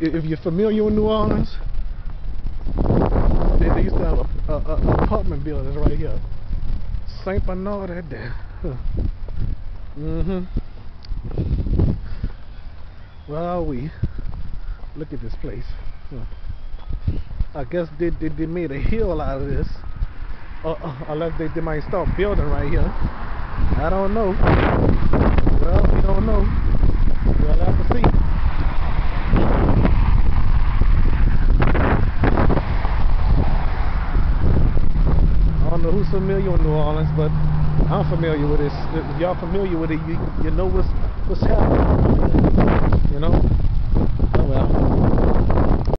if you're familiar with New Orleans, they used to have a apartment buildings right here. Saint Bernard right there. Where are we? Look at this place. I guess they made a hill out of this. Unless they might start building right here. I don't know. Well, we don't know. We'll have to see. I don't know who's familiar with New Orleans, but I'm familiar with this. If y'all familiar with it, you know what's happening. You know?